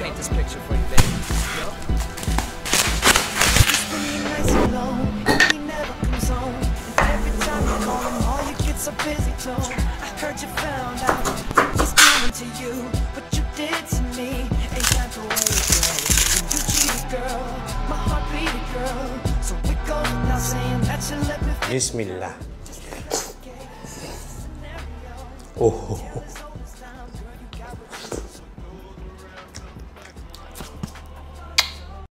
paint this picture for you, baby. He's been nice and low, he never comes home. And every time you call him, all you get's a busy tone. I heard you found out he's doing to you what you did to me. Ain't that the way it goes? When you cheated, girl, my heart beat it, girl. So it goes without saying that you let me feel. Bismillah. Oh.